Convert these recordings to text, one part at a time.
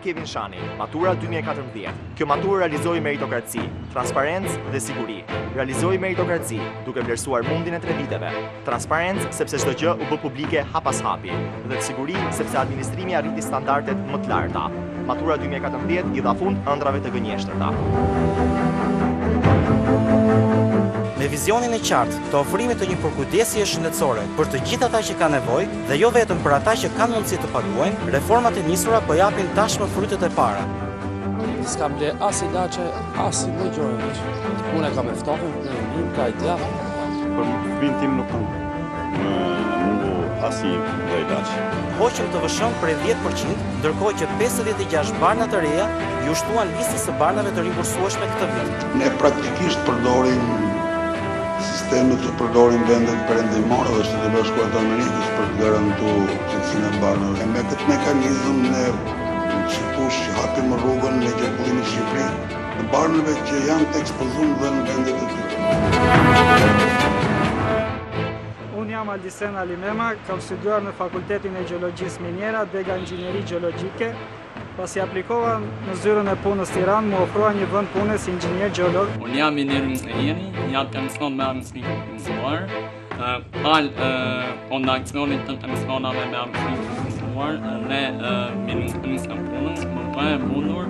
Kevin Shani, matura 2014. Kjo maturë realizoi meritokraci, transparencë dhe siguri. Realizoi meritokraci duke vlerësuar mundin e 3 viteve. Transparencë sepse çdo gjë u bë publike hap pas hapi dhe siguri sepse administrimi arriti standardet më të larta. Matura 2014 i dha fund ëndrave të gënjeshtërta. Me vizionin e qartë të ofrimit të një përkujdesje shëndetësore për të gjithë ata që kanë nevojë dhe jo vetëm për ata që kanë mundësi të paguajnë, reformat e nisura po japin tashmë frutet e para. S'kam ble as ilaçe, as një gjë. Unë kam ftohur në një ka idea. Për fëmin tim nuk kam mundu asnjë ilaç. Hoqëm të vëshëm për 10%, ndërkohë që 56 barna të reja ju shtuan listës së barnave të rimbursueshme këtë vit. Ne praktikisht përdorim sistemet që përdorin vendet perëndimore dhe Shtetet e Bashkuara të Amerikës për të garantuar cilësinë e barnave. Me këtë mekanizëm ne sikur hapim rrugën në qarkullimin në Shqipëri të barnave që janë të ekspozuar dhe në vendet e tyre. Unë jam Aldisen Alimema, kam studiuar në Fakultetin e Gjeologjisë Miniera, dega Inxhinieri Gjeologjike. Pasi aplikova në zyrën e punës Tiranë, më ofrua një vend pune si inxhinier gjeolog. Unë jam inxhinier inxhenieri, jam mëson me mësuar. Kondacionit të mësonave me mësuar, ne mëson punës, më mundur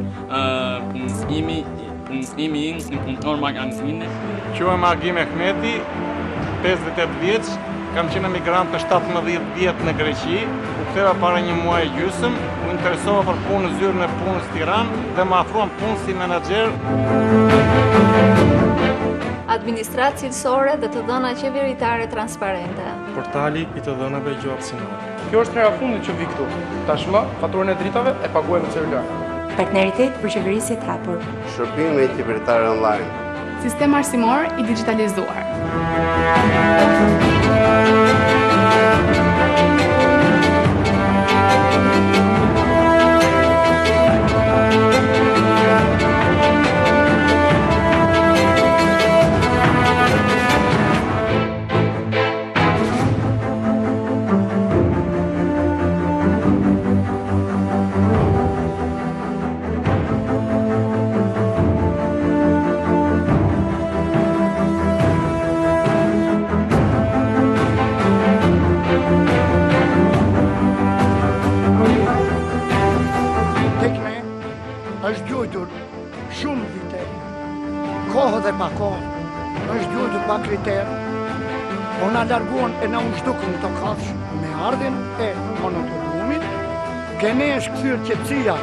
punësimi në punëtor magazine. Quhem Agim Mehmeti, 58 vjeç, kam qenë emigrant për 17 vjet në Greqi, u ktheva para një muaji gjysmë, u interesova për punë në zyrën e punës Tiranë dhe më afruan punë si menaxher. Administratë cilësore dhe të dhëna qeveritare transparente. Portali i të dhënave gjuhësinore. Kjo është hera fundi që vi këtu. Tashmë, faturën e dritave e paguajmë në celular. Partneritet për qeverisje të hapur. Shërbime qeveritare online. Sistem arsimor i digitalizuar. është gjujtur shumë vite, kohë dhe pa kohë, është gjujtur pa kriterë, po na larguan e na ushdukën të kafsh me ardhin e monotonumit, ke ne është kthyer qetësia.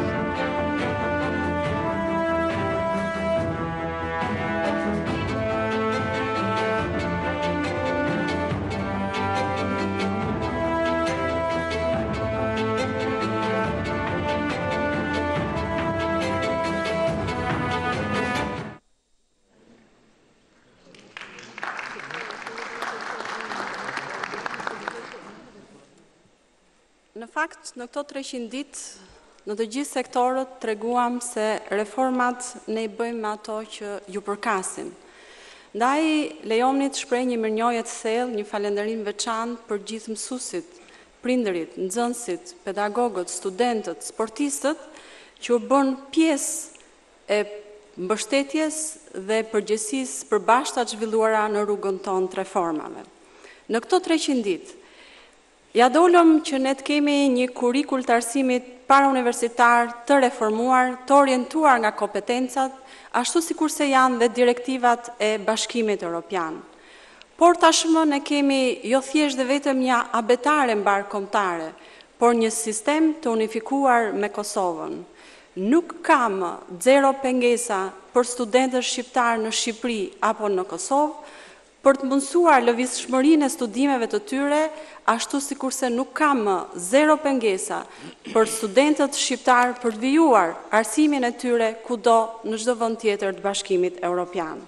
Në fakt, në këto 300 ditë, në të gjithë sektorët, treguam se reformat ne I bëjmë ato që ju përkasin. Ndaj, lejoni të shpreh një mirënjohje të thellë, një falënderim veçantë për gjithë mësuesit, prindërit, nxënësit, pedagogët, studentët, sportistët, që u bën pjesë e mbështetjes dhe përgjegjësisë përbashkëta të zhvilluara në rrugën tonë të reformave. Në këto 300 ditë, ja dolëm që ne të kemi një kurrikul të arsimit parauniversitar të reformuar, të orientuar nga kompetencat, ashtu sikurse janë dhe direktivat e Bashkimit Evropian. Por tashmë ne kemi jo thjesht dhe vetëm një abetare mbarkombëtare, por një sistem të unifikuar me Kosovën. Nuk kam zero pengesa për studentët shqiptar në Shqipëri apo në Kosovë, për të mundësuar lëvizshmërinë e studimeve të tyre, ashtu sikurse nuk kam zero pengesa për studentët shqiptar për të vijuar arsimin e tyre kudo në çdo vend tjetër të Bashkimit Evropian.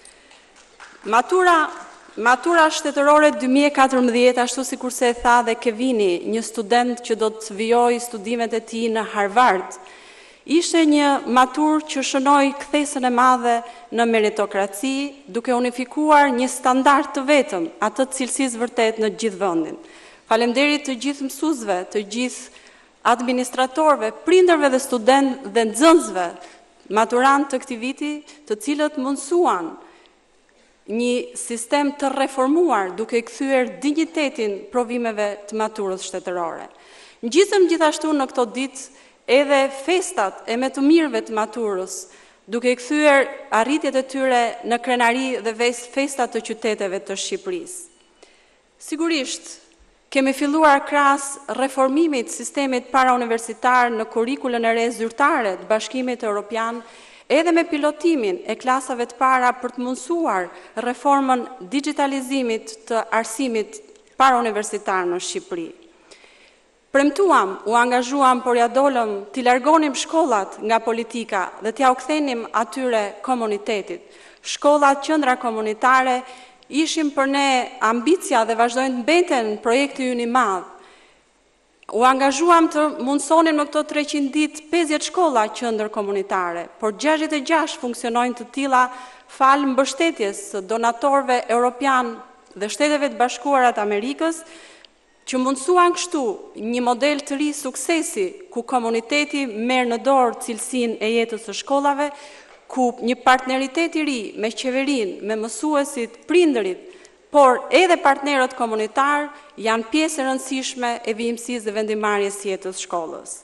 Matura shtetërore 2014, ashtu sikurse e tha dhe Kevini, një student që do të vijojë studimet e tij në Harvard, ishte një maturë që shënoi kthesën e madhe në meritokraci, duke unifikuar një standard të vetëm, atë të cilësisë vërtet në gjithë vendin. Faleminderit të gjithë mësuesve, të gjithë administratorëve, prindërve dhe studentëve dhe nxënësve, maturant të këtij viti, të cilët mundsuan një sistem të reformuar duke kthyer dinjitetin provimeve të maturës shtetërore. Ngjitëm gjithashtu në këto ditë edhe festat e me të mirëve të maturës, duke kthyer arritjet e tyre në krenari dhe festat të qyteteve të Shqipërisë. Sigurisht, kemi filluar krahas reformimit sistemit parauniversitar në kurrikulën e re zyrtare të Bashkimit Evropian, edhe me pilotimin e klasave të para për të mundësuar reformën digitalizimit të arsimit parauniversitar në Shqipëri. Premtuam, u angazhuam, por ja dolëm t'i largonim shkollat nga politika dhe t'ja u kthenim atyre komunitetit. Shkollat, qendra komunitare ishim për ne ambicia dhe vazhdojnë të mbeten projekti ynë i madh. U angazhuam të mundsonim në këto 300 ditë 50 shkolla qendër komunitare, por 66 funksionojnë të tilla falë mbështetjes së donatorëve europian dhe Shteteve të Bashkuara të Amerikës, që mundsuan kështu një model të ri suksesi, ku komuniteti merr në dorë cilësinë e jetës së shkollave, ku një partneritet i ri me qeverinë, me mësuesit, prindërit, por edhe partnerët komunitar janë pjesë e rëndësishme e vijimësisë dhe vendimarrjes së jetës shkollës.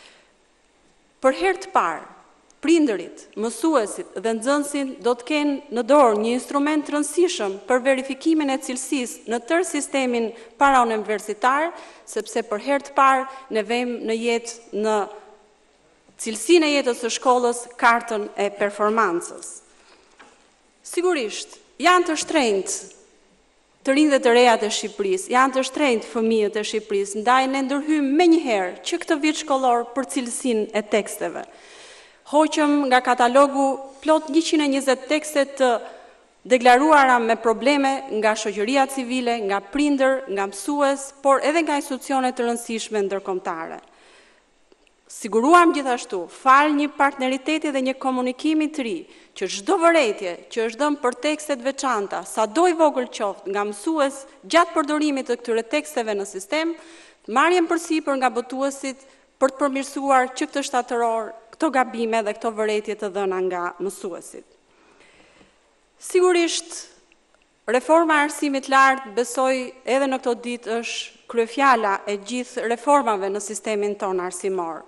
Për herë të parë, prindërit, mësuesit dhe nxënësit do të kenë në dorë një instrument të rëndësishëm për verifikimin e cilësisë në tërë sistemin parauniversitar, sepse për herë të parë ne vëmë në jetë në cilësinë e jetës së shkollës kartën e performancës. Sigurisht, janë të shtrenjtë të rinjtë dhe të rejat e Shqipërisë, janë të shtrenjtë fëmijët e Shqipërisë, ndaj ne ndërhyjmë menjëherë që këtë vit shkollor për cilësinë e teksteve. Hoqëm nga katalogu plot 120 tekste të deklaruara me probleme nga shoqëria civile, nga prindër, nga mësues, por edhe nga institucione të rëndësishme ndërkombëtare. Siguruam gjithashtu, fal një partneriteti dhe një komunikimi të ri, që çdo vërejtje që është dhënë për tekstet veçanta, sado i vogël qoftë nga mësues gjatë përdorimit të këtyre teksteve në sistem, marrjen përsipër nga botuesit për të përmirësuar që këtë shtatëror këto gabime dhe këto vërejtje të dhëna nga mësuesit. Sigurisht, reforma e arsimit lartë, besoj edhe në këto ditë është kryefjala e gjithë reformave në sistemin tonë arsimor.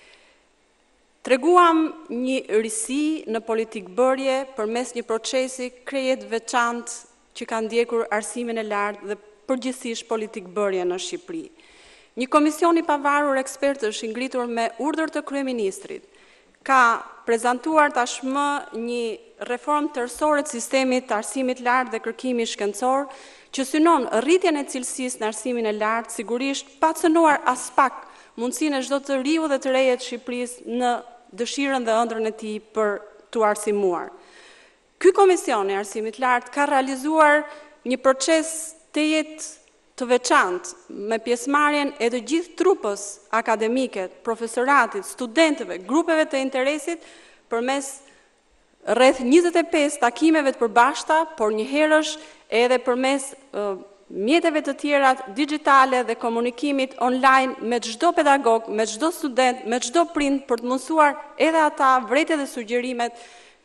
Treguam një risi në politikë bërje përmes një procesi krejt veçantë që ka ndjekur arsimin e lartë dhe përgjithsisht politikë bërje në Shqipëri. Një komision i pavarur ekspertësh i ngritur me urdhër të kryeministrit ka prezantuar tashmë një reformë tërësore të sistemit të arsimit lartë dhe kërkimit shkencor, që synon rritjen e cilësisë në arsimin e lartë, sigurisht pa cënuar as pak mundësinë e çdo të riu dhe të reje të Shqipërisë në dëshirën dhe ëndrrën e tij për të arsimuar. Ky komision i arsimit lartë ka realizuar një proces të jetë të veçantë me pjesëmarrjen e të gjithë trupës akademike, profesoratit, studentëve, grupeve të interesit përmes rreth 25 takimeve të përbashkëta, por njëherësh edhe përmes mjeteve të tjera digitale dhe komunikimit online me çdo pedagog, me çdo student, me çdo prind për të mundësuar edhe ata vërejtjet dhe sugjerimet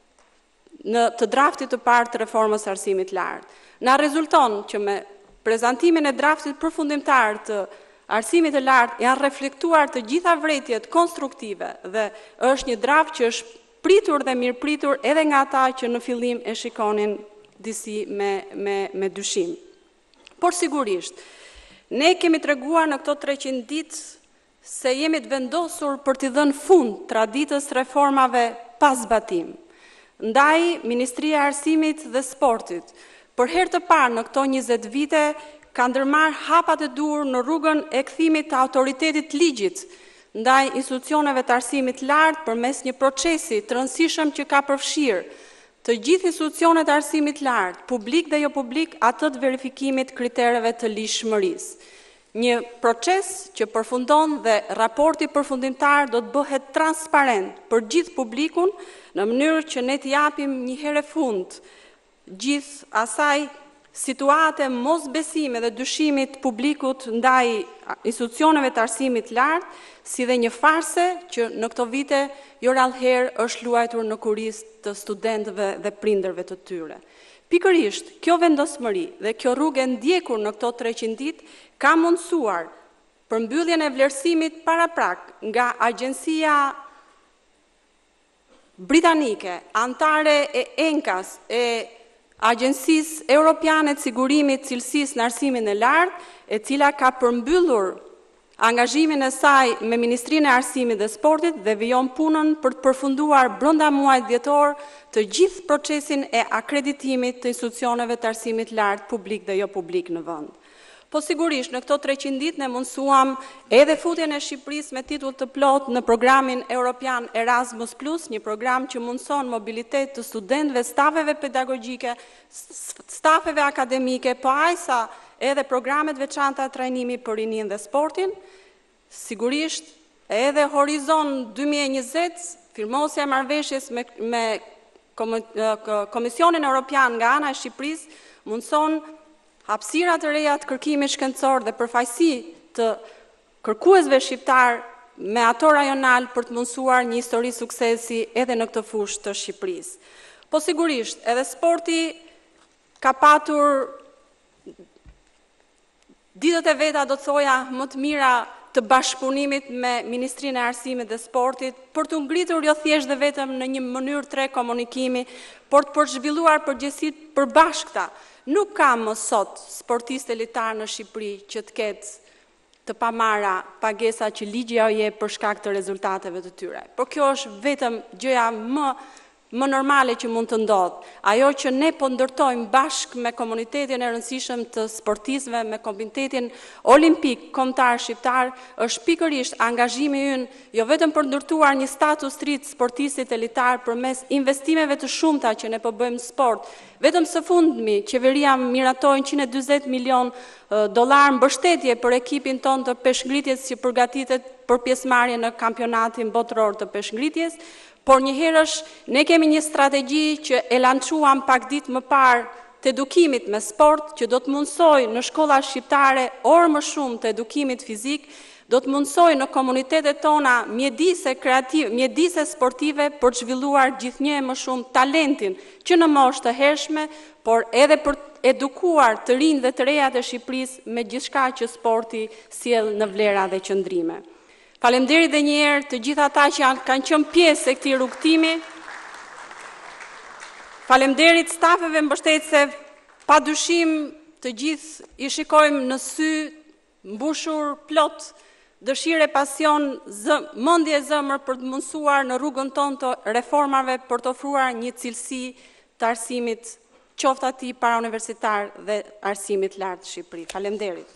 në të draftit të parë të reformës së arsimit lartë. Na rezulton që me prezantimin e draftit përfundimtar të arsimit të lartë janë reflektuar të gjitha vërejtjet konstruktive dhe është një draft që është pritur dhe mirë pritur edhe nga ata që në fillim e shikonin disi me dyshim. Por sigurisht, ne kemi treguar në këto 300 ditë se jemi të vendosur për t'i dhënë fund traditës reformave pas zbatim. Ndaj, Ministria e Arsimit dhe Sportit, për herë të parë në këto 20 vite, ka ndërmarrë hapat e dur në rrugën e kthimit të autoritetit ligjit ndaj institucioneve të arsimit lartë përmes një procesi të rëndësishëm që ka përfshirë të gjithë institucionet e arsimit lartë, publik dhe jo publik, atë të verifikimit kritereve të lishmërisë. Një proces që përfundon dhe raporti përfundimtar do të bëhet transparent për gjithë publikun në mënyrë që ne t'i japim një herë fund gjithë asaj situate mos besime dhe dyshimit publikut ndaj institucioneve të arsimit lartë, si dhe një farse që në këto vite jo rallëherë është luajtur në kuris të studentëve dhe prindërve të tyre. Pikërisht, kjo vendosmëri dhe kjo rrugë e ndjekur në këto 300 ditë ka mundësuar përmbylljen e vlerësimit paraprak nga Agjencia Britanike, antare e ENKAS, e Agjencisë Europiane të Sigurimit Cilësisë në Arsimin e Lartë, e cila ka përmbyllur angazhimin e saj me Ministrinë e Arsimit dhe Sportit dhe vijon punën për të përfunduar brenda muajit dhjetor të gjithë procesin e akreditimit të institucioneve të arsimit lartë publik dhe jo publik në vend. Po sigurisht, në këto 300 ditë ne mundsuam edhe futjen e Shqipërisë me titull të plot në programin Europian Erasmus+, një program që mundson mobilitet të studentëve, stafeve pedagogjike, stafeve akademike, po ajsa edhe programet veçanta trajnimi për rinin dhe sportin. Sigurisht, edhe Horizon 2020, firmosja e marrëveshjes me Komisionin Europian nga ana e Shqipërisë, mundson hapësira të reja të kërkimit shkencor dhe përfaqësi të kërkuesve shqiptar me ato rajonal për të mundësuar një histori suksesi edhe në këtë fushë të Shqipërisë. Po sigurisht, edhe sporti ka patur ditët e veta, do të thoja, më të mira të bashkëpunimit me Ministrinë e Arsimit dhe Sportit, për të ngritur jo thjesht dhe vetëm në një mënyrë tre komunikimi, por të përzhvilluar përgjegjësitë përbashkëta. Nuk ka më sot sportist elitar në Shqipëri që të ketë të pamara pagesa që ligji ja jep për shkak të rezultateve të tyre. Por kjo është vetëm gjëja më normale që mund të ndodhë. Ajo që ne po ndërtojmë bashkë me komunitetin e rëndësishëm të sportistëve, me Komitetin Olimpik Kombëtar Shqiptar, është pikërisht angazhimi ynë jo vetëm për ndërtuar një status të ri të sportistit elitar përmes investimeve të shumta që ne po bëjmë në sport. Vetëm së fundmi, qeveria miratoi $140 milion mbështetje për ekipin ton të peshngritjes që përgatitet për pjesëmarrje në kampionatin botëror të peshngritjes. Por njëherësh ne kemi një strategji që e lançuam pak ditë më parë të edukimit me sport, që do të mundsoj në shkolla shqiptare orë më shumë të edukimit fizik, do të mundsoj në komunitetet tona mjedise sportive për të zhvilluar gjithnjë më shumë talentin që në moshë të hershme, por edhe për të edukuar të rinj dhe të rejat e Shqipërisë me gjithçka që sporti sjell në vlera dhe qëndrime. Faleminderit dhe një herë të gjithë ata që kanë qenë pjesë e këtij rrugtimi. Faleminderit stafeve mbështetëse, padyshim të gjithë i shikojmë në sy mbushur plot dëshirë e pasion, mendje e zemër për të mundsuar në rrugën tonë të reformave për të ofruar një cilësi të arsimit, qoftë ati parauniversitar dhe arsimit lartë të Shqipërisë. Faleminderit.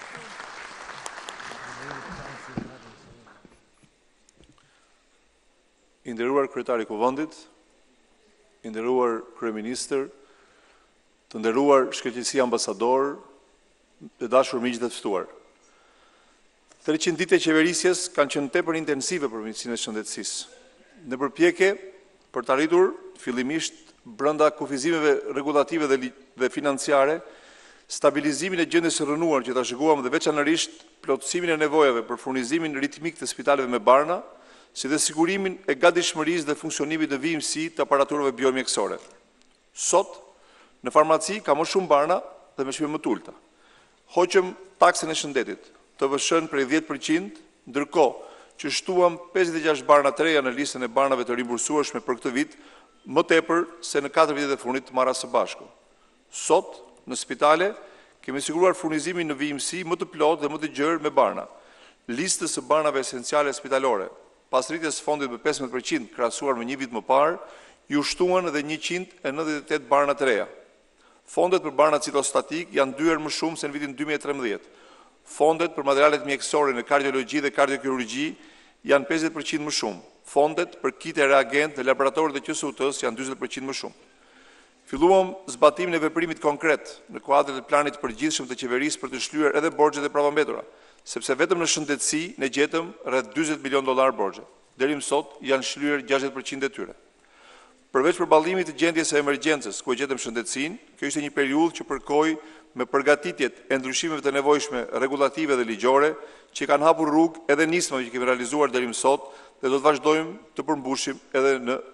I nderuar kryetari i Kuvendit, i nderuar kryeministër, të nderuar shkëlqësi ambasador, të dashur miq të ftuar. 300 ditë e qeverisjes kanë qenë tepër intensive për Ministrinë e Shëndetësisë. Në përpjekje për të arritur fillimisht brenda kufizimeve rregullative dhe financiare, stabilizimin e gjendjes së rënuar që ta shikuam dhe veçanërisht plotësimin e nevojave për furnizimin ritmik të spitaleve me barna, si dhe sigurimin e gatishmërisë dhe funksionimit të VMC të aparaturave biomjekësore. Sot, në farmaci ka më shumë barna dhe me çmime më të ulta. Hoqëm taksën e shëndetit, TVSH-n prej 10%, ndërkohë që shtuam 56 barna të reja në listën e barnave të rimbursueshme për këtë vit, më tepër se në 4 vitet e fundit të marra së bashku. Sot, në spitale, kemi siguruar furnizimin në VMC më të plotë dhe më të gjerë me barna. Listës së barnave esenciale spitalore, pas rritjes fondit me 15% krahasuar me një vit më parë, ju shtuan edhe 198 barna të reja. Fondet për barna citostatik janë 2 herë më shumë se në vitin 2013. Fondet për materialet mjekësore në kardiologji dhe kardiokirurgji janë 50% më shumë. Fondet për kite reagent në laboratorët e QSUT-s janë 40% më shumë. Filluam zbatimin e veprimit konkret në kuadrin e planit përgjithshëm të qeverisë për të shlyer edhe borxhet e pravambetura, sepse vetëm në shëndetësi ne gjetëm rreth $40 milion borxhe. Deri më sot janë shlyer 60% e tyre. Përveç përballimit të gjendjes së emergjencës, ku e gjetëm shëndetësinë, kjo ishte një periudhë që përkoi me përgatitjet e ndryshimeve të nevojshme regulative dhe ligjore, që kanë hapur rrugë edhe nismave që kemi realizuar deri më sot dhe do të vazhdojmë të përmbushim edhe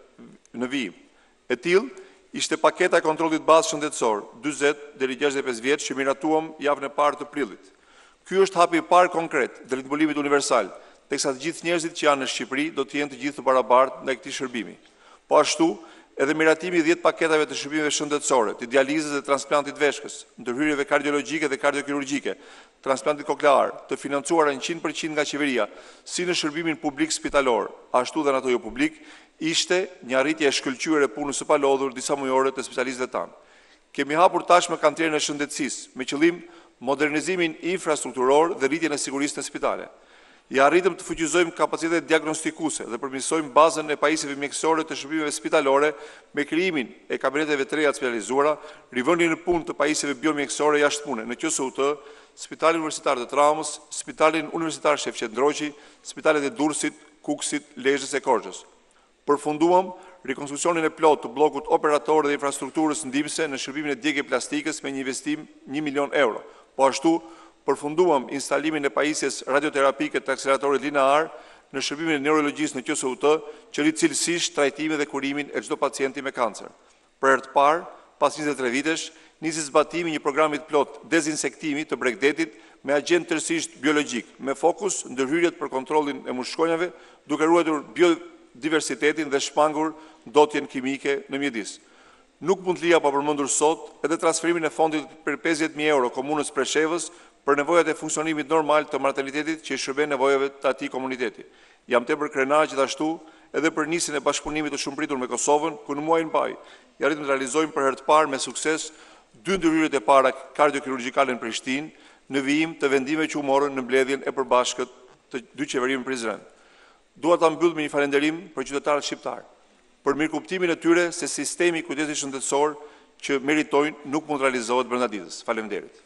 në vijim. E tillë ishte paketa e kontrollit bazë shëndetësor 40 deri 65 vjeç që miratuam javën e parë të prillit. Ky është hapi i parë konkret drejt mbulimit universal, teksa të gjithë njerëzit që janë në Shqipëri do të jenë të gjithë të barabartë ndaj këtij shërbimi. Po ashtu, edhe miratimi 10 paketave të shërbimeve shëndetësore, të dializës dhe transplantit veshkës, ndërhyrjeve kardiologjike dhe kardiokirurgjike, transplantit koklear, të financuara 100% nga qeveria, si në shërbimin publik spitalor, ashtu dhe në ato jo publik, ishte një arritje e shkëlqyer e punës së palodhur disa mujore të specialistëve tanë. Kemi hapur tashmë kantierën e shëndetësisë me qëllim modernizimin infrastrukturor dhe rritjen e sigurisë në spitale. Ja arritëm të fuqizojmë kapacitetet diagnostikuese dhe përmirësojmë bazën e pajisjeve mjekësore të shërbimeve spitalore me krijimin e kabineteve të reja të specializuara, rivënien në punë të pajisjeve biomjekësore jashtë pune në QSUT, Spitalin Universitar të Traumës, Spitalin Universitar Shef Qendroqi, Spitalet e Durrësit, Kukësit, Lezhës e Korçës. Përfunduam rekonstruksionin e plot të bllokut operator dhe infrastrukturës ndihmëse në shërbimin e djegje plastikës me një investim 1 milion euro. Po ashtu, përfunduam instalimin e pajisjes radioterapike të akseleratorit linear në shërbimin e neurologjisë në QSUT, që rrit cilësisht trajtimin dhe kurimin e çdo pacienti me kancer. Për herë të parë, pas 23 vitesh, nisi zbatimi një programi plot dezinsektimi të Bregdetit me agent tërësisht biologjik, me fokus ndërhyrjet për kontrollin e mushkojnjave, duke ruajtur biodiversitetin dhe shpangur ndotjen kimike në mjedis. Nuk mund të lija pa përmendur sot edhe transferimin e fondit për 50.000 euro komunës Preshevës për nevojat e funksionimit normal të maternitetit që i shërben nevojave të atij komuniteti. Jam tepër krenar gjithashtu edhe për nisjen e bashkëpunimit të shumëpritur me Kosovën, ku në muajin maj ja arritëm të realizojmë për herë të parë me sukses 2 ndërhyrjet e para kardiokirurgjikale në Prishtinë, në vijim të vendimeve që u morën në mbledhjen e përbashkët të dy qeverive Prizren. Dua ta mbyll me një falënderim për qytetarët shqiptar, për mirëkuptimin e tyre se sistemi i kujdesit shëndetësor që meritojnë nuk mund të realizohet brenda ditës. Faleminderit.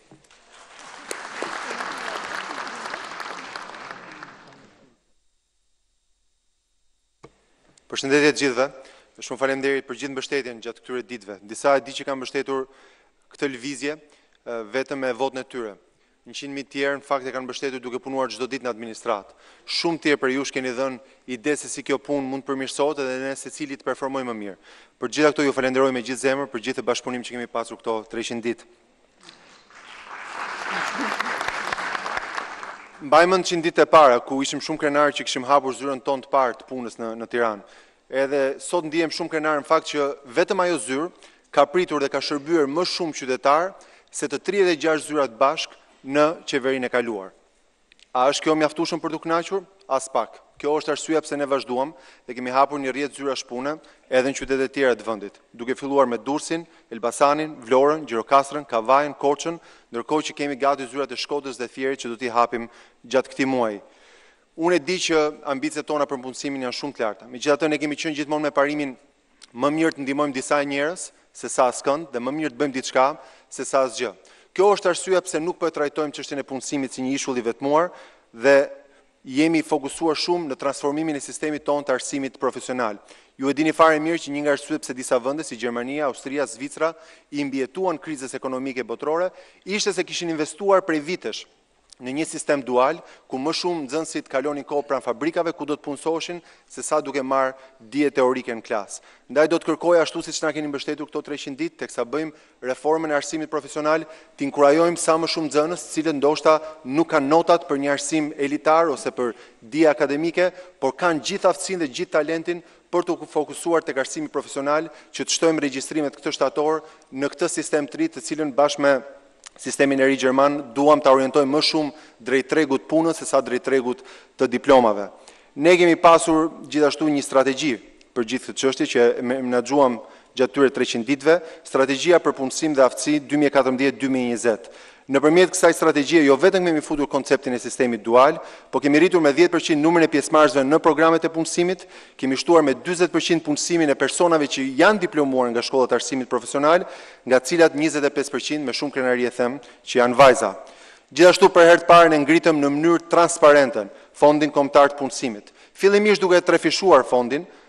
Përshëndetje të gjithëve. Shumë faleminderit për gjithë mbështetjen gjatë këtyre ditëve. Disa e di që kanë mbështetur këtë lëvizje vetëm me votën e tyre. 100.000 tjerë në fakt e kanë mbështetur duke punuar çdo ditë në administratë. Shumë tjerë për ju keni dhënë ide se si kjo punë mund të përmirësohet dhe ne secili të performojmë më mirë. Për gjitha këto ju falenderoj me gjithë zemër për gjithë bashkëpunimin që kemi pasur këto 300 ditë. Mbajmën 100 ditë e para ku ishim shumë krenarë që kishim hapur zyrën tonë të parë të punës në Tiranë. Edhe sot ndihem shumë krenar në fakt që vetëm ajo zyrë ka pritur dhe ka shërbyer më shumë qytetar se të 36 zyrat bashk në qeverinë e kaluar. A është kjo mjaftueshëm për t'u kënaqur? As pak. Kjo është arsyeja pse ne vazhduam dhe kemi hapur një rrjet zyrash pune edhe në qytetet e tjera të vendit, duke filluar me Durrësin, Elbasanin, Vlorën, Gjirokastrën, Kavajën, Korçën, ndërkohë që kemi gati zyrat e Shkodrës dhe Fierit që do t'i hapim gjatë këtij muaji. Unë e di që ambicet tona për punësimin janë shumë të larta. Megjithatë ne kemi qenë gjithmonë me parimin më mirë të ndihmojmë disa njerëz se sa askënd dhe më mirë të bëjmë diçka se sa asgjë. Kjo është arsyeja pse nuk po e trajtojmë çështjen e punësimit si një ishull i vetmuar dhe jemi fokusuar shumë në transformimin e sistemit tonë të arsimit profesional. Ju e dini fare mirë që një nga arsyet pse disa vende si Gjermania, Austria, Zvicra i mbijetuan krizës ekonomike botërore ishte se kishin investuar prej vitesh në një sistem dual, ku më shumë nxënësit kalonin kohë pranë fabrikave ku do të punësoheshin se sa duke marrë dije teorike në klasë. Ndaj do të kërkoj ashtu siç na keni mbështetur këto 300 ditë teksa bëjmë reformën e arsimit profesional, të inkurajojmë sa më shumë nxënës, të cilët ndoshta nuk kanë notat për një arsim elitar ose për dije akademike, por kanë gjithë aftësinë dhe gjithë talentin për të fokusuar tek arsimi profesional, që të shtojmë regjistrimet këtë shtator në këtë sistem të ri, të cilën bashkë me sistemin e ri gjerman duam ta orientojmë më shumë drejt tregut punës se sa drejt tregut të diplomave. Ne kemi pasur gjithashtu një strategji për gjithë këtë çështje që menaxhuam gjatë këtyre 300 ditëve, strategjia për punësim dhe aftësi 2014-2020. Nëpërmjet kësaj strategjie jo vetëm kemi futur konceptin e sistemit dual, po kemi rritur me 10% numrin e pjesëmarrësve në programet e punësimit, kemi shtuar me 40% punësimin e personave që janë diplomuar nga shkollat e arsimit profesional, nga cilat 25% me shumë krenari e them që janë vajza. Gjithashtu për herë të parë ne ngritëm në mënyrë transparente Fondin Kombëtar të Punësimit. Fillimisht duke trefishuar fondin,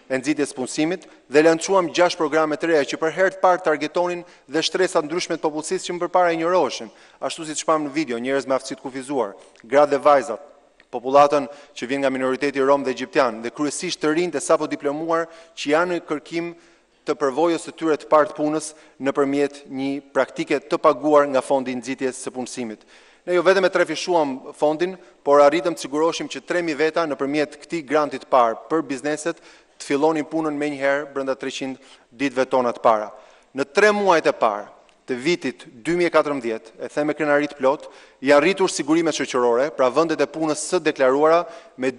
e nxitjes punësimit dhe lançuam 6 programe të reja që për herë të parë targetonin dhe shtresat ndryshme të popullsisë që më përpara injoroheshin, ashtu siç pam në video, njerëz me aftësi të kufizuar, gratë dhe vajzat, popullatën që vjen nga minoriteti rom dhe egjiptian dhe kryesisht të rinj dhe sapo diplomuar që janë në kërkim të përvojës së tyre të parë të punës nëpërmjet një praktike të paguar nga Fondi i Nxitjes së Punësimit. Ne jo vetëm e trefishuam fondin, por arritëm të siguroshim që 3.000 veta nëpërmjet këtij grantit parë për bizneset të fillonin punën menjëherë brenda 300 ditëve tona të para. Në 3 muajt e parë të vitit 2014, e them me krenarit plot, janë rritur sigurimet shoqërore, pra vendet e punës së deklaruara me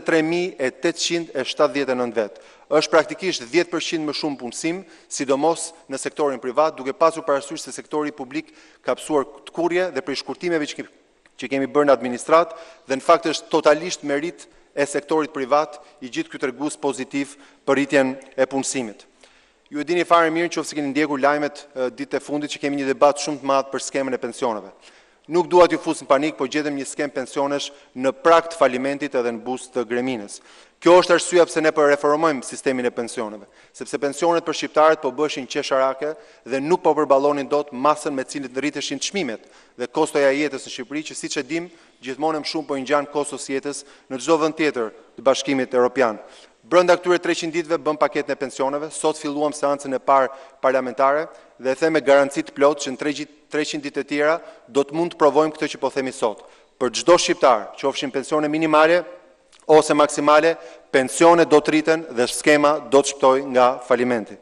43.879 vetë. Është praktikisht 10% më shumë punësim, sidomos në sektorin privat, duke pasur parasysh se sektori publik ka psuar të kurrje dhe për shkurtimeve që kemi bërë në administrat, dhe në fakt është totalisht merit e sektorit privat i gjithë ky tregues pozitiv për rritjen e punësimit. Ju e dini fare mirë nëse keni ndjekur lajmet ditët e fundit që kemi një debat shumë të madh për skemën e pensioneve. Nuk dua t'ju fus në panik, po gjetëm një skem pensionesh në prag të falimentit edhe në buzë të greminës. Kjo është arsyeja pse ne po reformojmë sistemin e pensioneve, sepse pensionet për shqiptarët po bëshin qesharake dhe nuk po përballonin dot masën me cilën rriteshin çmimet dhe kostoja e jetës në Shqipëri, që siç e dim, gjithmonë më shumë po i ngjan kostos jetës në çdo vend tjetër të Bashkimit Evropian. Brenda këtyre 300 ditëve bëm paketën e pensioneve, sot filluam seancën e parë parlamentare dhe them me garanci të plotë që në 300 ditë të tjera do të mund të provojmë këtë që po themi sot. Për çdo shqiptar, qofshin pensione minimale ose maksimale, pensione do të rriten dhe skema do të shpëtojë nga falimenti.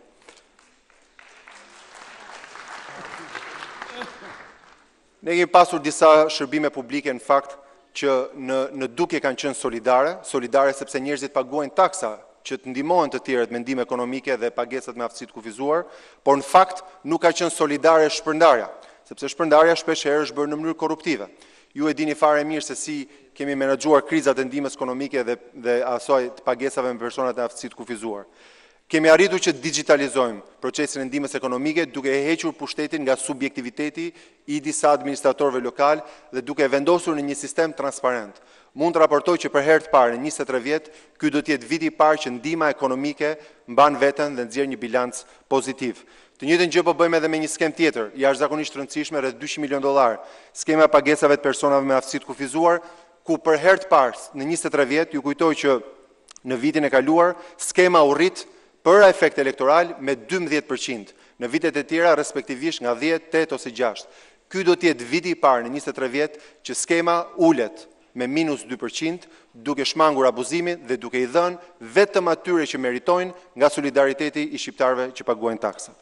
Ne kemi pasur disa shërbime publike në fakt që në dukje kanë qenë solidare sepse njerëzit paguajnë taksa që të ndihmohen të tjerët me ndihmë ekonomike dhe pagesat me aftësi të kufizuar, por në fakt nuk ka qenë solidare shpërndarja, sepse shpërndarja shpesh herë është bërë në mënyrë korruptive. Ju e dini fare mirë se si kemi menaxhuar krizat e ndihmës ekonomike dhe asaj të pagesave me personat me aftësi të kufizuar. Kemi arritur që digitalizojmë procesin e ndihmës ekonomike duke e hequr pushtetin nga subjektiviteti i disa administratorëve lokal dhe duke vendosur në një sistem transparent. Mund të raportoj që për herë të parë në 23 vjet, ky do të jetë viti i parë që ndihma ekonomike mban veten dhe nxjerr një bilanc pozitiv. Të njëjtën gjë po bëjmë edhe me një skem tjetër, jashtëzakonisht rëndësishme, rreth $200 milion, skema e pagesave të personave me aftësi të kufizuar, ku për herë të parë në 23 vjet, ju kujtoj që në vitin e kaluar skema u rrit për efekt elektoral me 12%, në vitet e tjera respektivisht nga 10, 8 ose 6. Ky do të jetë viti i parë në 23 vjet që skema ulet me minus 2%, duke shmangur abuzimin dhe duke i dhënë vetëm atyre që meritojnë nga solidariteti i shqiptarëve që paguajnë taksat.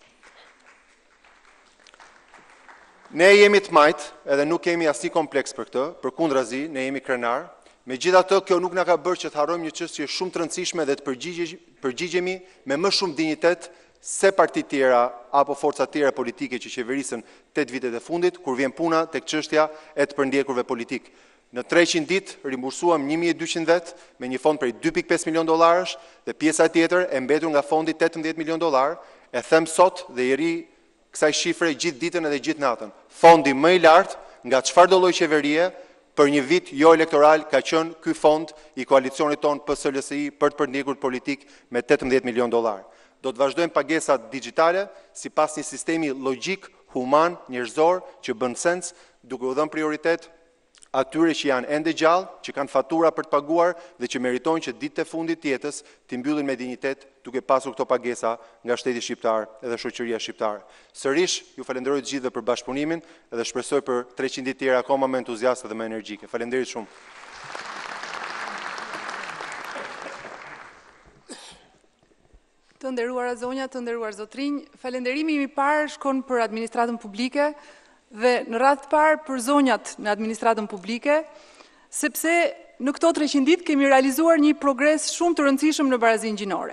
Ne jemi të majtë edhe nuk kemi asnjë kompleks për këtë, përkundrazi, ne jemi krenar. Megjithatë, kjo nuk na ka bërë që të harrojmë një çështje shumë të rëndësishme dhe të përgjigjemi me më shumë dinjitet se partitë tjera apo forca tjera politike që qeverisën 8 vitet e fundit, kur vjen puna tek çështja e të përndjekurve politik. Në 300 ditë rimbursuam 1200 vet me një fond prej $2.5 milion dhe pjesa tjetër e mbetur nga fondi $18 milion. E them sot dhe i ri kësaj shifre gjithë ditën edhe gjithë natën. Fondi më i lartë nga çfarëdo lloj qeverie për një vit jo elektoral ka qenë ky fond i koalicionit ton PSLSI për të përndjekur politik me $18 milion. Do të vazhdojmë pagesat digjitale sipas një sistemi logjik, human, njerëzor që bën sens, duke u dhënë prioritet atyre që janë ende gjallë, që kanë fatura për të paguar dhe që meritojnë që ditët e fundit të jetës të mbyllin me dinjitet duke pasur këto pagesa nga shteti shqiptar edhe shoqëria shqiptare. Sërish, ju falenderoj të gjithëve për bashkëpunimin dhe shpresoj për 300 ditë tjera akoma më entuziaste dhe më energjike. Faleminderit shumë. Të nderuara zonja, të nderuar zotrinj, falenderimi i parë shkon për administratën publike dhe në radhë të parë për zonjat në administratën publike, sepse në këto 300 ditë kemi realizuar një progres shumë të rëndësishëm në barazinë gjinore.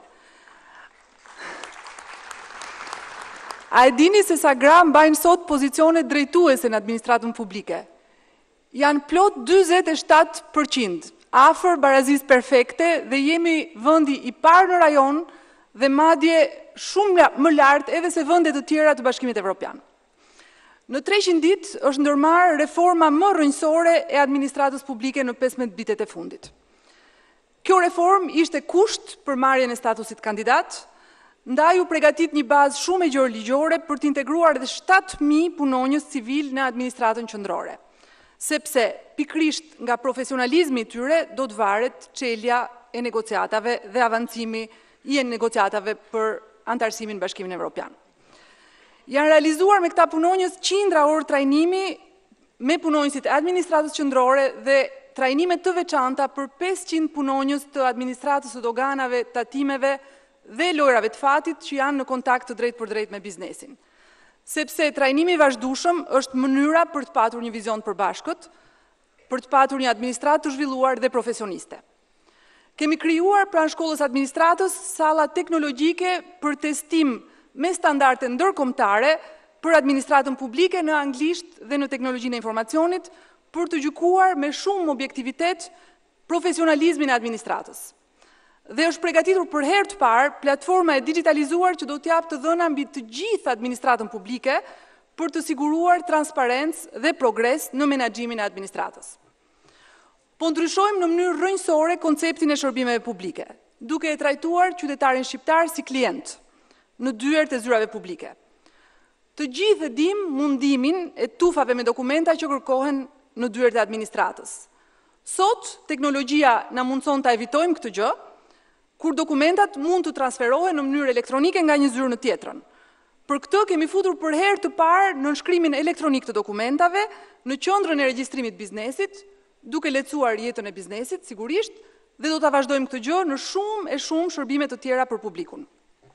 A e dini se sa gra mbajnë sot pozicione drejtuese në administratën publike? Janë plot 47%, afër barazisë perfekte dhe jemi vendi i parë në rajon dhe madje shumë më lart edhe se vendet të tjera të Bashkimit Evropian. Në 300 ditë është ndërmarrë reforma më rrënjësore e administratës publike në 15 vitet e fundit. Kjo reform ishte kusht për marrjen e statusit kandidat, ndaj u pregatit një bazë shumë e gjerë ligjore për të integruar edhe 7.000 punonjës civil në administratën qendrore, sepse pikrisht nga profesionalizmi i tyre do të varet çelja e negociatave dhe avancimi i negociatave për antarësimin në Bashkimin Evropian. Janë realizuar me këta punonjës qindra orë trajnimi me punonjësit e administratës qendrore dhe trajnime të veçanta për 500 punonjës të administratës të doganave, tatimeve dhe lojrave të fatit që janë në kontakt të drejt për drejt me biznesin. Sepse trajnimi i vazhdueshëm është mënyra për të patur një vizion të përbashkët, për të patur një administratë të zhvilluar dhe profesioniste. Kemi krijuar pranë shkollës administratës salla teknologjike për testim me standarde ndërkombëtare për administratën publike në anglisht dhe në teknologjinë e informacionit për të gjykuar me shumë objektivitet profesionalizmin e administratës. Dhe është përgatitur për herë të parë platforma e digitalizuar që do të japë të dhëna mbi të gjithë administratën publike për të siguruar transparencë dhe progres në menaxhimin e administratës. Po ndryshojmë në mënyrë rrënjësore konceptin e shërbimeve publike, duke e trajtuar qytetarin shqiptar si klient në dyert e zyrave publike. Të gjithë e dim mundimin e tufave me dokumenta që kërkohen në dyert e administratës. Sot, teknologjia na mundson ta evitojmë këtë gjë, kur dokumentat mund të transferohen në mënyrë elektronike nga një zyrë në tjetrën. Për këtë kemi futur për herë të parë në nënshkrimin elektronik të dokumentave në qendrën e regjistrimit biznesit, duke lehtësuar jetën e biznesit, sigurisht, dhe do ta vazhdojmë këtë gjë në shumë shërbime të tjera për publikun.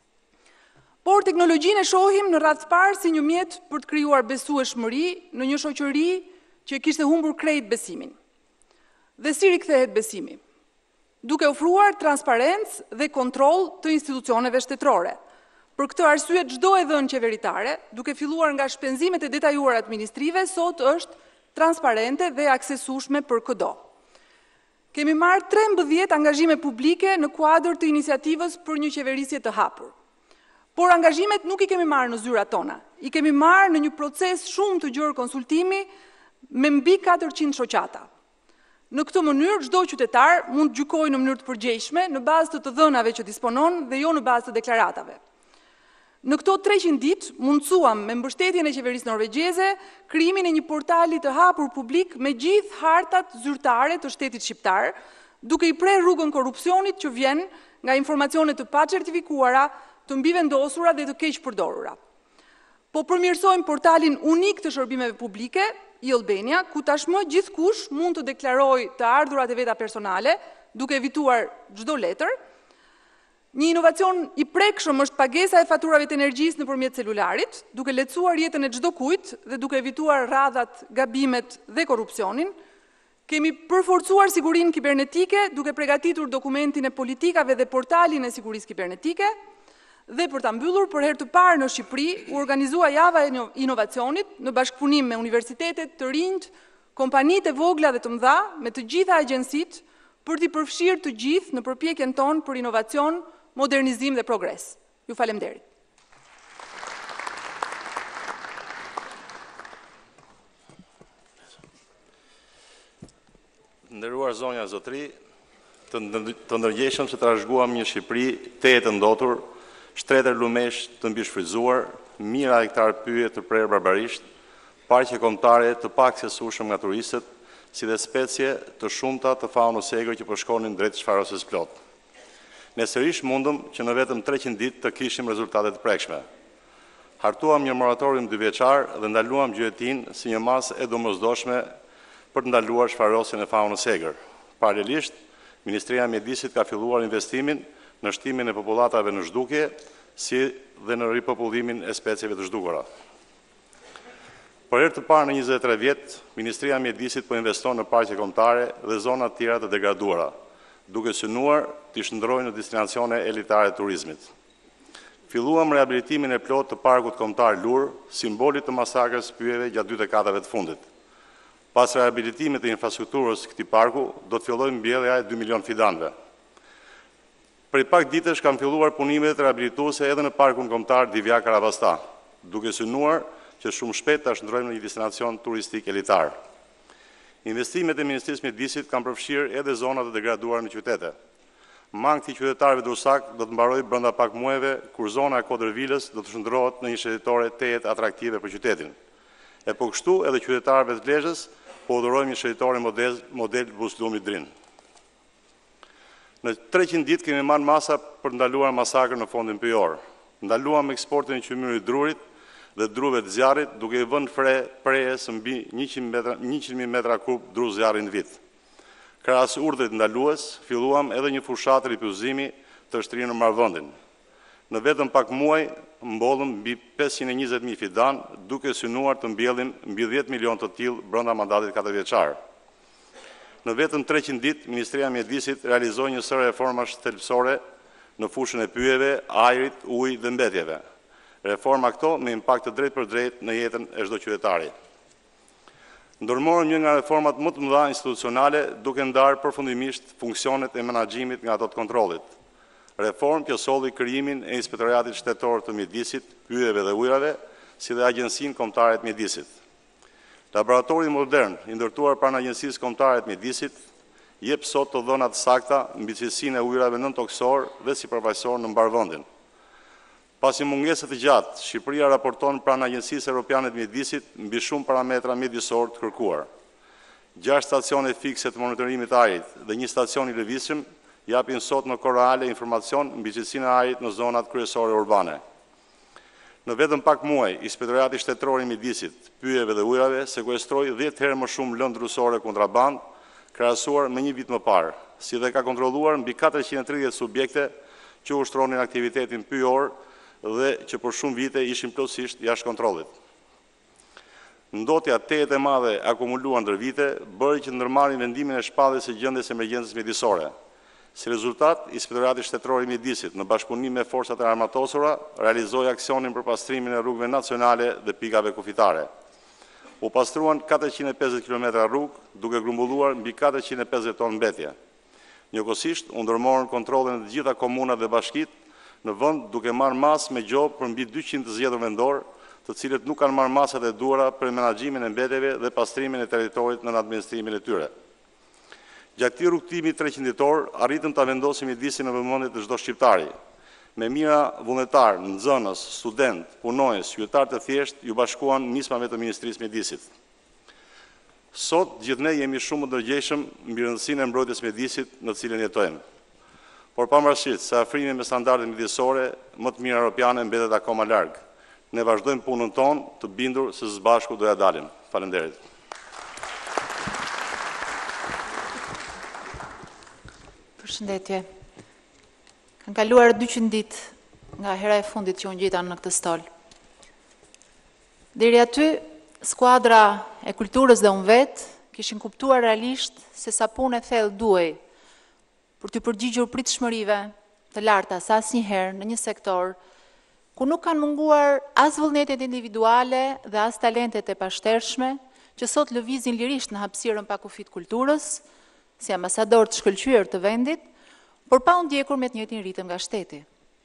Por teknologjinë e shohim në radhë të parë si një mjet për të krijuar besueshmëri në një shoqëri që kishte humbur krejt besimin. Dhe si rikthehet besimi? Duke ofruar transparencë dhe kontroll të institucioneve shtetërore. Për këtë arsye çdo e dhënë qeveritare, duke filluar nga shpenzimet e detajuara administrive, sot është transparente dhe aksesueshme për çdo. Kemi marrë 13 angazhime publike në kuadër të iniciativës për një qeverisje të hapur. Por angazhimet nuk i kemi marrë në zyrat tona, i kemi marrë në një proces shumë të gjerë konsultimi me mbi 400 shoqata. Në këtë mënyrë, çdo qytetar mund të gjykojë në mënyrë të përgjegjshme në bazë të dhënave që disponon dhe jo në bazë të deklaratave. Në këto 300 ditë mundsuam me mbështetjen e qeverisë norvegjeze krijimin e një portali të hapur publik me gjithë hartat zyrtare të shtetit shqiptar, duke i prerë rrugën korrupsionit që vjen nga informacione të pacertifikuara, të mbivendosura dhe të keq përdorura. Po përmirësojmë portalin unik të shërbimeve publike, e-Albania, ku tashmë gjithkush mund të deklarojë të ardhurat e veta personale, duke evituar çdo letër. Një inovacion i prekshëm është pagesa e faturave të energjisë nëpërmjet celularit, duke lehtësuar jetën e çdo kujt dhe duke evituar radhat, gabimet dhe korrupsionin. Kemi përforcuar sigurinë kibernetike, duke përgatitur dokumentin e politikave dhe portalin e sigurisë kibernetike. Dhe për ta mbyllur, për herë të parë në Shqipëri, u organizua java e inovacionit në bashkëpunim me universitetet, të rinjt, kompanitë e vogla dhe të mëdha, me të gjitha agjensitë, për t'i përfshirë të gjithë në përpjekjen tonë për inovacion, modernizim dhe progres. Ju falemnderit. Nderuar zonja zotëri, të ndërgjeshëm se trashëguam një Shqipëri të ndotur, shtretër lumesh të mbishfrytzuar, mijëra hektar pyje të prerë barbarisht, parqe kombëtare të paaksesueshëm nga turistët, si dhe specie të shumta të faunës egër që po shkonin drejt çfarosës plot. Ne sërish mundëm që në vetëm 300 ditë të kishim rezultate të prekshme. Hartuam një moratorium 2 vjeçar dhe ndaluam gjuetin si një masë e domosdoshme për të ndaluar çfarosjen e faunës egër. Paralelisht, Ministria e Mjedisit ka filluar investimin në shtimin e popullatave në zhdukje, si dhe në ripopullimin e specieve të zhdukura. Për herë të parë në 23 vjet, Ministria e Mjedisit po investon në parqe kombëtare dhe zona të tjera të degraduara, duke synuar të shndrojë në destinacione elitare të turizmit. Filluam rehabilitimin e plot të parkut kombëtar Lur, simbolit të masakrës pyjeve gjatë 2 dekadave të fundit. Pas rehabilitimit të infrastrukturës këtij parku, do të fillojë mbjellja e 2 milion fidanëve. Prej pak ditësh kanë filluar punimet rehabilituese edhe në parkun kombëtar Divja Karabasta, duke synuar që shumë shpejt ta shndrojmë në një destinacion turistik elitar. Investimet e Ministrisë së Mjedisit kanë përfshirë edhe zona të degraduara në qytete. Mangti i qytetarëve dursak do të mbarojë brenda pak muajve, kur zona e Kodrëvilës do të shndrohet në një shëritore tejet atraktive për qytetin. E po kështu edhe qytetarëve të Lezhës po udhërojmë një shëritore model Buslumi Drin. Në 300 ditë kemi marrë masa për ndaluar masakrën në fondin pyjor. Ndaluam eksportin e qymyrit drurit dhe druve të zjarrit, duke i vënë prejes mbi 100.000 metra kub dru zjarri në vit. Krahas urdhrit ndalues, filluam edhe një fushat rifuzimi të shtrirë në Marvendin. Në vetëm pak muaj, mbollëm mbi 520.000 fidan, duke synuar të mbjellim mbi 10 milion të tillë brenda mandatit 4 vjeçar. Në vetëm 300 ditë, Ministria e Mjedisit realizoi një sër reformash thelbësore në fushën e pyjeve, ajrit, ujit dhe mbetjeve. Reforma këto me impakt të drejt për drejt në jetën e çdo qytetari. Ndërmorëm një nga reformat më të mëdha institucionale, duke ndarë përfundimisht funksionet e menaxhimit nga ato të kontrollit. Reformë që solli krijimin e Inspektoratit Shtetor të Mjedisit, Pyjeve dhe Ujrave, si dhe Agjencinë Kombëtare të Mjedisit. Laboratori modern, i ndërtuar pranë Agjencisë Kombëtare të Mjedisit, jep sot të dhëna të sakta mbi cilësinë e ujrave nën-toksor dhe sipërfaqësor në mbar vendin. Pasi mungesë të gjatë, Shqipëria raporton pranë Agjencisë Europiane të Mjedisit mbi shumë parametra mjedisor të kërkuar. 6 stacione fikse të monitorimit të ajrit dhe një stacion i lëvizshëm japin sot në kohë reale informacion mbi cilësinë e ajrit në zonat kryesore urbane. Në vetëm pak muaj, Inspektorati Shtetëror i Mjedisit, Pyjeve dhe Ujrave sekuestroi 10 herë më shumë lëndë drusore kontraband, krahasuar me një vit më parë, si dhe ka kontrolluar mbi 430 subjekte që ushtronin aktivitetin pyjor dhe që për shumë vite ishin plotësisht jashtë kontrollit. Ndotja tejet e madhe akumuluar ndër vite bëri që ndërmarrin vendimin e shpalljes së gjendjes emergjencës mjedisore. Si rezultat, Inspektorati Shtetëror i Mjedisit në bashkëpunim me forcat e armatosura realizoi aksionin për pastrimin e rrugëve nacionale dhe pikave kufitare. U pastruan 450 km rrugë, duke grumbulluar mbi 450 ton mbetje. Njëkohësisht, u ndërmorën kontrolle në të gjitha komunat dhe bashkitë në vend, duke marrë masë me gjobë për mbi 200 të zgjedhur vendor, të cilët nuk kanë marrë masat e duhura për menaxhimin e mbetjeve dhe pastrimin e territorit në administrimin e tyre. Gjatë këtij rrugtimi 300 ditor, arritëm ta vendosim Mjedisin në vëmendje të çdo shqiptari. Me mira vullnetar, nxënës, student, punonjës, qytetar të thjeshtë ju bashkuan nismave të Ministrisë së Mjedisit. Sot gjithë ne jemi shumë të ndërgjegjshëm mbi rëndësinë e mbrojtjes së Mjedisit në të cilën jetojmë. Por pavarësisht se afrimi me standarde mjedisore më të mira europiane mbetet akoma larg, ne vazhdojmë punën tonë të bindur se së bashku do ja dalim. Faleminderit. Përshëndetje. Kanë kaluar 200 ditë nga hera e fundit që unë gjeta në këtë stol. Deri aty, skuadra e kulturës dhe unë vetë kishin kuptuar realisht se sa punë e thellë duhej për të përgjigjur pritshmërive të larta sa asnjëherë në një sektor ku nuk kanë munguar as vullnetet individuale dhe as talentet e pashtershme që sot lëvizin lirisht në hapësirën pa kufit kulturës, si ambasador të shkëlqyer të vendit, por pa u ndjekur me të njëjtin ritëm nga shteti.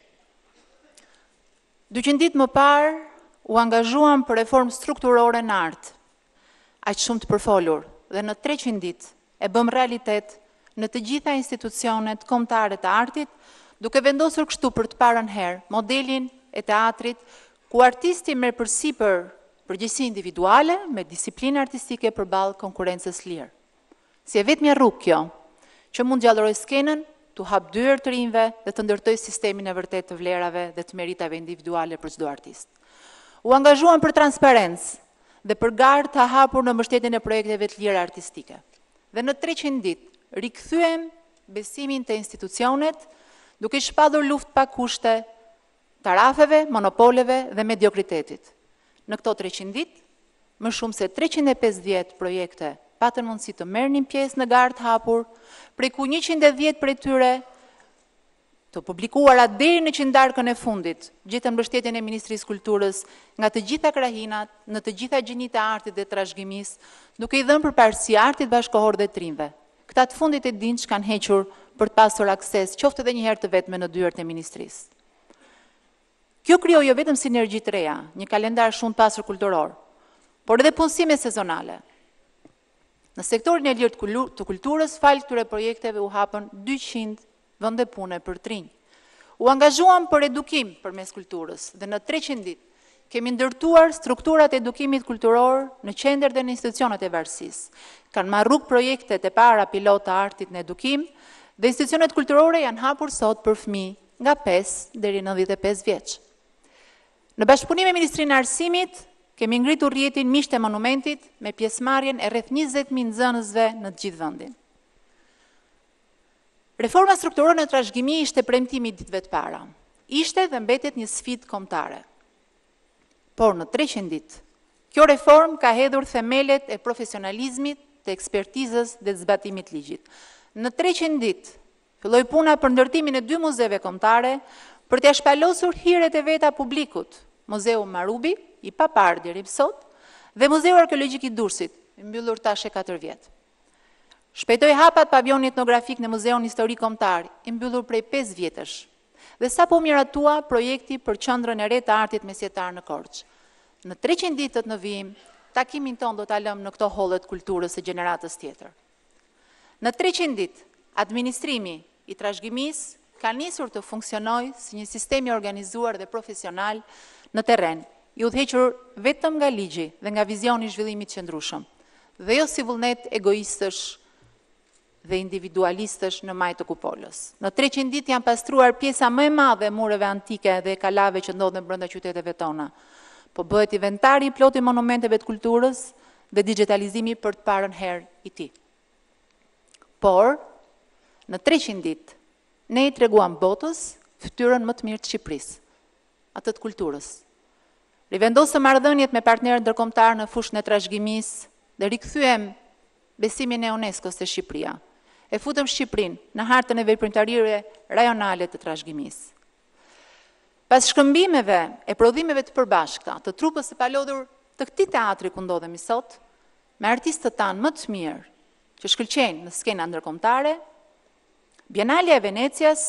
200 ditë më parë u angazhuam për reformë strukturore në art, aq shumë të përfolur, dhe në 300 ditë e bëm realitet në të gjitha institucionet kombëtare të artit, duke vendosur kështu për të parën herë modelin e teatrit ku artisti merr përsipër përgjegjësi individuale me disiplinë artistike përballë konkurrencës lirë. Si e vetmja rrugë kjo, që mund gjallëroj skenën, të hap dyer të rinjve dhe të ndërtoj sistemin e vërtet të vlerave dhe të meritave individuale për çdo artist. U angazhuan për transparencë dhe për garë të hapur në mbështetjen e projekteve të lira artistike. Dhe në 300 ditë rikthyem besimin te institucionet, duke shpallur luftë pa kushte tarafeve, monopoleve dhe mediokritetit. Në këto 300 ditë, më shumë se 350 projekte patën mundësi të merrnin pjesë në garë të hapur, prej ku 110 prej tyre të publikuara deri në qindarkën e fundit, gjetën mbështetjen e Ministrisë Kulturës nga të gjitha krahinat, në të gjitha gjinitë e artit dhe trashëgimisë, duke i dhënë përparësi artit bashkëkohor dhe trimve. Këta të fundit e dinç kanë hequr për të pasur akses, qoftë edhe një herë të vetme në dyert e Ministrisë. Kjo krijoi jo vetëm sinergji të reja, një kalendar shumë të pasur kulturor, por edhe punësime sezonale. Në sektorin e lirë të kulturës, falë këtyre projekteve u hapën 200 vende pune për trinj. U angazhuam për edukim përmes kulturës dhe në 300 ditë kemi ndërtuar strukturat e edukimit kulturor në qendër dhe në institucionet e varësisë. Kanë marrë rrugë projektet e para pilota artit në edukim dhe institucionet kulturore janë hapur sot për fëmijë nga 5 deri në 95 vjeç. Në bashkëpunim me Ministrinë e Arsimit, kemi ngritur rrjetin Miqtë e Monumentit me pjesëmarrjen e rreth 20.000 nxënësve në të gjithë vendin. Reforma strukturore në trashëgimi ishte premtimi i ditëve të para. Ishte dhe mbetet një sfidë kombëtare. Por në 300 ditë, kjo reformë ka hedhur themelet e profesionalizmit, të ekspertizës dhe të zbatimit ligjit. Në 300 ditë, filloi puna për ndërtimin e 2 muzeve kombëtare për t'ia shpalosur hiret e veta publikut, Muzeu Marubi, i papar deri sot, dhe Muzeu Arkeologjik i Durrësit, i mbyllur tash e 4 vjet. Shpejtoi hapat pavioni etnografik në Muzeun Historik Kombëtar, i mbyllur prej 5 vjetësh. Dhe sapo miratua projekti për qendrën e re të artit mesjetar në Korçë. Në 300 ditët në vijim, takimin ton do ta lëm në këto hollet kulturës së gjeneratës tjetër. Në 300 ditë, administrimi i trashëgimisë ka nisur të funksionojë si një sistem i organizuar dhe profesional në terren, i udhëhequr vetëm nga ligji dhe nga vizioni i zhvillimit qëndrueshëm, dhe jo si vullnet egoistësh dhe individualistësh në majtë të kupolës. Në 300 ditë janë pastruar pjesa më e madhe e mureve antike dhe kalave që ndodhen brenda qyteteve tona. Po bëhet inventari i plotë i monumenteve të kulturës dhe digitalizimi për të parën herë i tij. Por, në 300 ditë, ne i treguam botës fytyrën më të mirë të Shqipërisë, atë të kulturës. Rivendosëm marrëdhëniet me partnerët ndërkombëtar në fushën e trashëgimisë dhe rikthyem besimin e UNESCO-s te Shqipëria. E futëm Shqipërinë në hartën e veprimtarive rajonale të trashëgimisë. Pas shkëmbimeve e prodhimeve të përbashkëta të trupës së palodhur të këtij teatri ku ndodhemi sot, me artistët tanë më të mirë që shkëlqejnë në skena ndërkombëtare, Bienalja e Venecias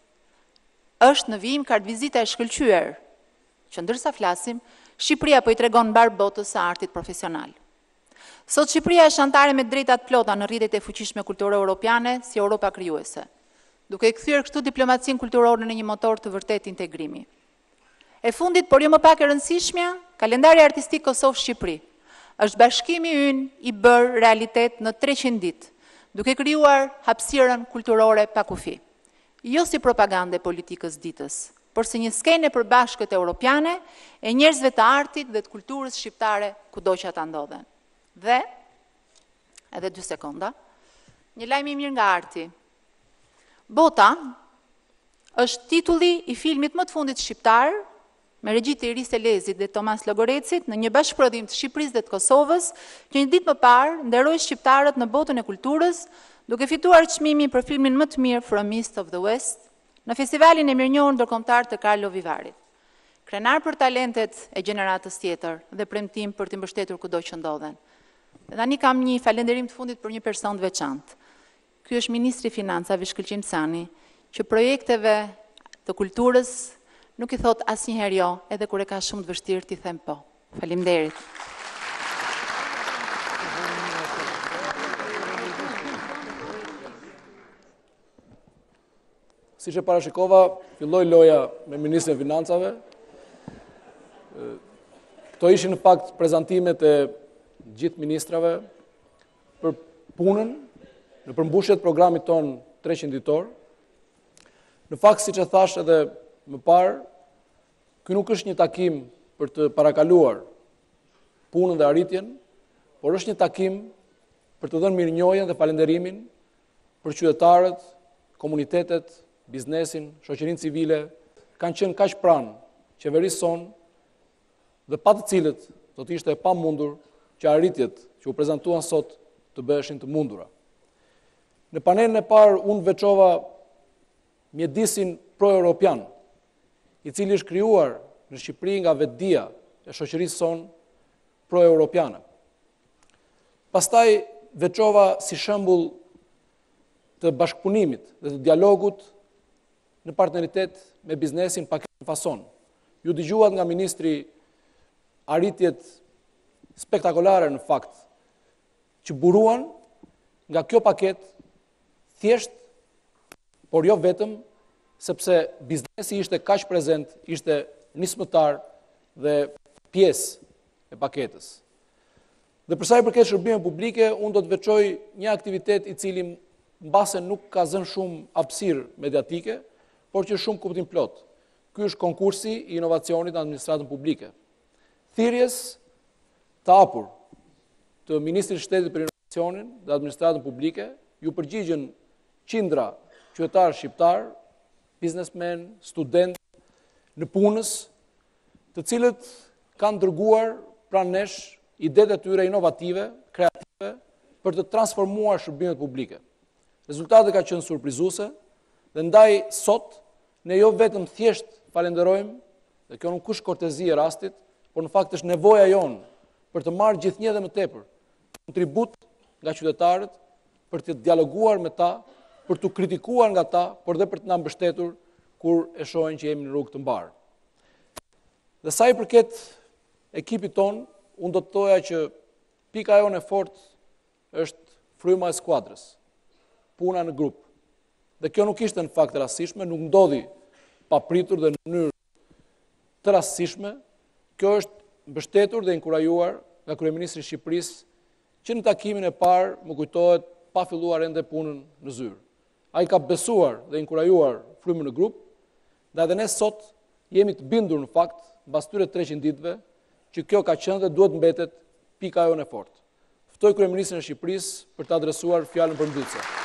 është në vijim kartvizita e shkëlqyer, që ndërsa flasim, Shqipëria po i tregon mbar botës së artit profesional. Sot Shqipëria është anëtare me drejtat plota në rrjetet e fuqishme kulturore europiane si Europa krijuese, duke kthyer kështu diplomacinë kulturore në një motor të vërtet integrimi. E fundit, por jo më pak e rëndësishmja, kalendari artistik Kosovë-Shqipëri është bashkimi ynë i bërë realitet në 300 ditë, duke krijuar hapësirën kulturore pa kufi. Jo si propagandë politikës ditës, por si një skenë e përbashkët europiane e njerëzve të artit dhe të kulturës shqiptare kudo që ata ndodhen. Dhe, edhe 2 sekonda, një lajm i mirë nga arti. Bota është titulli i filmit më të fundit shqiptar, me regjit të Iris Elezit dhe Tomas Logorecit, në një bashkëprodhim të Shqipërisë dhe të Kosovës, që një ditë më parë nderoi shqiptarët në botën e kulturës, duke fituar çmimin për filmin më të mirë From East of the West, në festivalin e mirënjohur ndërkombëtar të Karlo Vivarit. Krenar për talentet e gjeneratës tjetër dhe premtim për të mbështetur kudo që ndodhen. Dhe tani kam një falënderim të fundit për një person të veçantë. Ky është Ministri i Financave Shkëlqim Sani, që projekteve të kulturës nuk i thot asnjëherë jo, edhe kur e ka shumë të vështirë t'i them po. Faleminderit. Siç e parashikova, filloi loja me Ministrin e Financave. Këto ishin në fakt prezantimet e gjithë ministrave për punën në përmbushjet programit ton 300 ditor. Në fakt, siç e thash edhe më parë, ky nuk është një takim për të parakaluar punën dhe arritjen, por është një takim për të dhënë mirënjohjen dhe falënderimin për qytetarët, komunitetet, biznesin, shoqërinë civile, kanë qenë kaq pranë qeverisë sonë dhe pa të cilët do të ishte e pamundur që arritjet që u prezantuan sot të bëheshin të mundura. Në panelin e parë unë veçova mjedisin pro-europian, i cili është krijuar në Shqipëri nga vetdia e shoqërisë sonë pro-europiane. Pastaj veçova si shembull të bashkëpunimit dhe të dialogut në partneritet me biznesin pa këtë fason. Ju dëgjuat nga ministri arritjet spektakolare në fakt, që buruan nga kjo paket thjesht, por jo vetëm, sepse biznesi ishte kaq prezent, ishte nismëtar dhe pjesë e paketës. Dhe përsa i përket shërbimeve publike, unë do të veçoj një aktivitet i cili mbase nuk ka zënë shumë hapësirë mediatike, por që shumë kuptim plot. Ky është konkursi i inovacionit në administratën publike. Thirrjes të hapur të Ministrit të Shtetit për Inovacionin dhe Administratën Publike, ju përgjigjen qindra qytetarë shqiptar, biznesmen, student në punës, të cilët kanë dërguar pranë nesh idetë e tyre inovative, kreative, për të transformuar shërbimet publike. Rezultatet ka qenë surprizuese dhe ndaj sot ne jo vetëm thjesht falenderojmë, dhe kjo nuk është kortezi e rastit, por në fakt është nevoja jonë për të marrë gjithnjë dhe më tepër kontribut nga qytetarët, për të dialoguar me ta, për të kritikuar nga ta, por dhe për të na mbështetur kur e shohin që jemi në rrugë të mbarë. Dhe sa i përket ekipit ton, unë do të thoja që pika jonë e fortë është fryma e skuadrës, puna në grup. Dhe kjo nuk ishte në fakt rastishme, nuk ndodhi papritur dhe në mënyrë të rastishme. Kjo është mbështetur dhe inkurajuar nga kryeministri i Shqipërisë, që në takimin e parë më kujtohet pa filluar ende punën në zyrë. Ai ka besuar dhe inkurajuar frymën në grup, dhe edhe ne sot jemi të bindur në fakt, mbas tyre 300 ditëve, që kjo ka qenë dhe duhet mbetet pika jonë e fortë. Ftoj kryeministrin e Shqipërisë për të adresuar fjalën përmbysese.